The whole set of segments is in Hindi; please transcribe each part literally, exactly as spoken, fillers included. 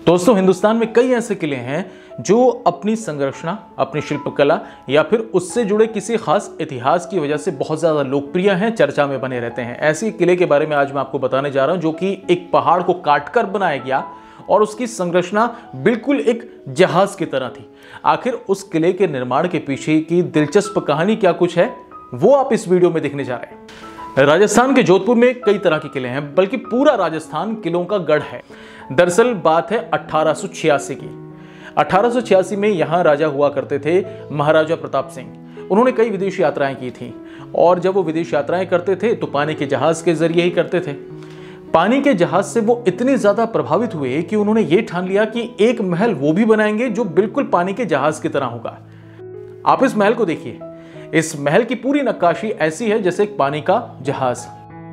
दोस्तों, हिंदुस्तान में कई ऐसे किले हैं जो अपनी संरचना, अपनी शिल्पकला या फिर उससे जुड़े किसी खास इतिहास की वजह से बहुत ज़्यादा लोकप्रिय हैं, चर्चा में बने रहते हैं। ऐसे किले के बारे में आज मैं आपको बताने जा रहा हूं जो कि एक पहाड़ को काटकर बनाया गया और उसकी संरचना बिल्कुल एक जहाज की तरह थी। आखिर उस किले के निर्माण के पीछे की दिलचस्प कहानी क्या कुछ है, वो आप इस वीडियो में देखने जा रहे हैं। राजस्थान के जोधपुर में कई तरह के किले हैं, बल्कि पूरा राजस्थान किलों का गढ़ है। दरअसल बात है अठारह सौ छियासी की। अठारह सौ छियासी में यहाँ राजा हुआ करते थे महाराजा प्रताप सिंह। उन्होंने कई विदेश यात्राएं की थी और जब वो विदेश यात्राएं करते थे तो पानी के जहाज के जरिए ही करते थे। पानी के जहाज से वो इतने ज्यादा प्रभावित हुए कि उन्होंने ये ठान लिया कि एक महल वो भी बनाएंगे जो बिल्कुल पानी के जहाज की तरह होगा। आप इस महल को देखिए, इस महल की पूरी नक्काशी ऐसी है जैसे एक पानी का जहाज।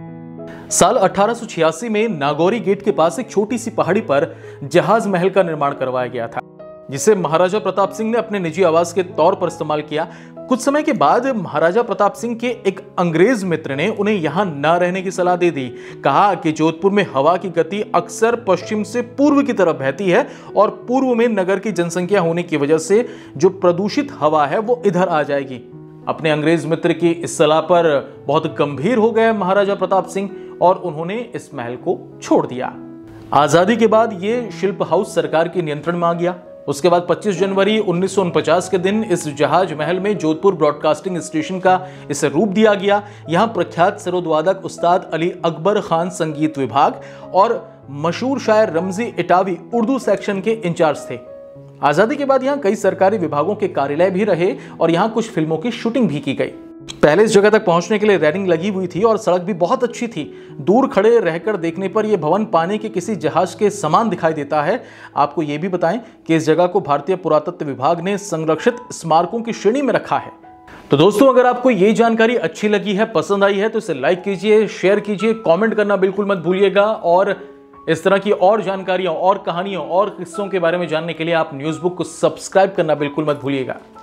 साल अठारह सौ छियासी में नागौरी गेट के पास एक छोटी सी पहाड़ी पर जहाज महल का निर्माण करवाया गया था, जिसे महाराजा प्रताप सिंह ने अपने निजी आवास के तौर पर इस्तेमाल किया। कुछ समय के बाद महाराजा प्रताप सिंह के एक अंग्रेज मित्र ने उन्हें यहां न रहने की सलाह दे दी। कहा कि जोधपुर में हवा की गति अक्सर पश्चिम से पूर्व की तरफ बहती है और पूर्व में नगर की जनसंख्या होने की वजह से जो प्रदूषित हवा है वो इधर आ जाएगी। अपने अंग्रेज मित्र की इस सलाह पर बहुत गंभीर हो गए महाराजा प्रताप सिंह और उन्होंने इस महल को छोड़ दिया। आजादी के बाद ये शिल्प हाउस सरकार के नियंत्रण में आ गया। उसके बाद पच्चीस जनवरी उन्नीस सौ उनचास के दिन इस जहाज महल में जोधपुर ब्रॉडकास्टिंग स्टेशन का इसे रूप दिया गया। यहाँ प्रख्यात सरोदवादक उस्ताद अली अकबर खान संगीत विभाग और मशहूर शायर रमजी इटावी उर्दू सेक्शन के इंचार्ज थे। आजादी के बाद यहाँ कई सरकारी विभागों के कार्यालय भी रहे और यहाँ कुछ फिल्मों की शूटिंग भी की गई। पहले इस जगह तक पहुंचने के लिए रेलिंग लगी हुई थी और सड़क भी बहुत अच्छी थी। दूर खड़े रहकर देखने पर यह भवन पानी के किसी जहाज के समान दिखाई देता है। आपको यह भी बताएं कि इस जगह को भारतीय पुरातत्व विभाग ने संरक्षित स्मारकों की श्रेणी में रखा है। तो दोस्तों, अगर आपको ये जानकारी अच्छी लगी है, पसंद आई है तो इसे लाइक कीजिए, शेयर कीजिए, कॉमेंट करना बिल्कुल मत भूलिएगा। और इस तरह की और जानकारियां और कहानियों और किस्सों के बारे में जानने के लिए आप न्यूज़ बुक को सब्सक्राइब करना बिल्कुल मत भूलिएगा।